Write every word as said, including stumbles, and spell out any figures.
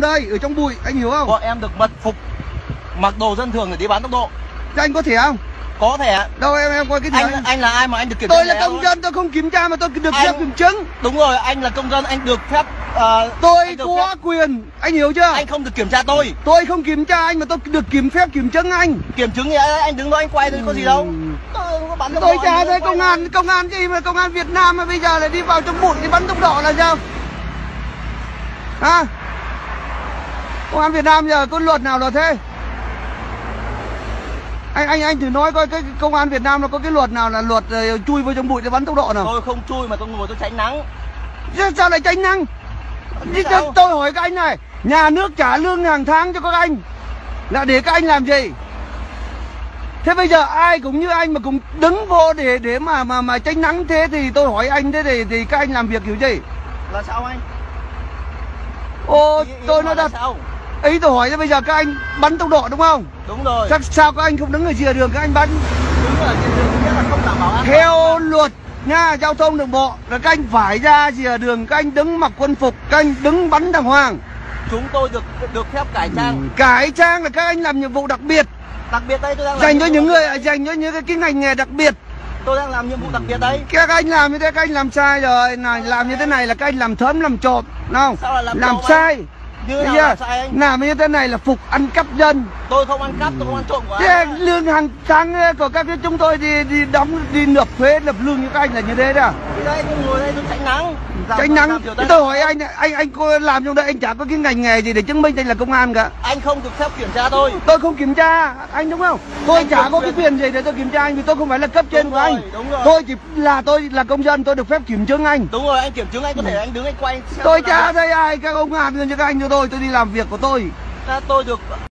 đây, ở trong bụi, anh hiểu không? Bọn em được mật phục, mặc đồ dân thường để đi bán tốc độ. Thế anh có thẻ không? Có thẻ. Đâu em em coi cái thẻ. Anh anh, anh là ai mà anh được kiểm tra? Tôi là công dân, tôi không kiểm tra mà tôi được phép kiểm chứng. Đúng rồi, anh là công dân, anh được phép. Uh, tôi được có phép. quyền, anh hiểu chưa? Anh không được kiểm tra tôi. Tôi không kiểm tra anh mà tôi được kiểm phép kiểm chứng anh. Kiểm chứng thì anh đứng đó anh quay thôi, có gì đâu. Tôi, tôi chả thấy công an, công an gì mà công an Việt Nam mà bây giờ lại đi vào trong bụi đi bắn tốc độ là sao? À, công an Việt Nam giờ có luật nào là thế? Anh anh anh thử nói coi cái công an Việt Nam nó có cái luật nào là luật uh, chui vào trong bụi để bắn tốc độ nào? Tôi không chui mà tôi ngồi tôi tránh nắng. Sao lại tránh nắng? Tôi hỏi các anh này, nhà nước trả lương hàng tháng cho các anh là để các anh làm gì? Thế bây giờ ai cũng như anh mà cũng đứng vô để để mà mà mà tránh nắng thế thì tôi hỏi anh thế thì thì các anh làm việc kiểu gì? Là sao anh? Ô, ý, ý tôi nói thật. Ý tôi hỏi là bây giờ các anh bắn tốc độ đúng không? Đúng rồi. Chắc sao các anh không đứng ở rìa đường các anh bắn? Đứng ở rìa đường nghĩa là không đảm bảo an toàn. Theo luật nha, giao thông đường bộ là các anh phải ra rìa đường, các anh đứng mặc quân phục, các anh đứng bắn đàng hoàng. Chúng tôi được được phép cải trang. Ừ, cải trang là các anh làm nhiệm vụ đặc biệt. Đặc biệt đây tôi đang làm dành cho những người dành cho những cái, cái ngành nghề đặc biệt. Tôi đang làm nhiệm vụ đặc biệt đấy. Các anh làm như thế các anh làm sai rồi, này làm như thế này là các anh làm thớm làm trộm, đúng không? Sao là làm, làm sai. Như nào làm sai anh? Làm như thế này là phục ăn cắp dân. Tôi không ăn cắp, tôi không ăn trộm của thế anh. Lương hàng tháng của các chúng tôi đi đi đóng đi nộp thuế nộp lương như các anh là như thế đấy à? Thì đây tôi ngồi đây tôi tránh nắng. Tránh nắng. Thế tôi hỏi anh anh anh có làm trong đây anh chả có cái ngành nghề gì để chứng minh anh là công an cả. Anh không được phép kiểm tra tôi. Tôi không kiểm tra anh đúng không? Tôi anh chả có quyền. cái quyền gì để tôi kiểm tra anh vì tôi không phải là cấp trên đúng của rồi, anh. Đúng rồi. Tôi chỉ là tôi là công dân, tôi được phép kiểm chứng anh. Đúng rồi, anh kiểm chứng anh có thể anh đứng anh quay. Tôi chả thấy ai các ông làm cho các anh cho tôi, tôi đi làm việc của tôi. Tôi được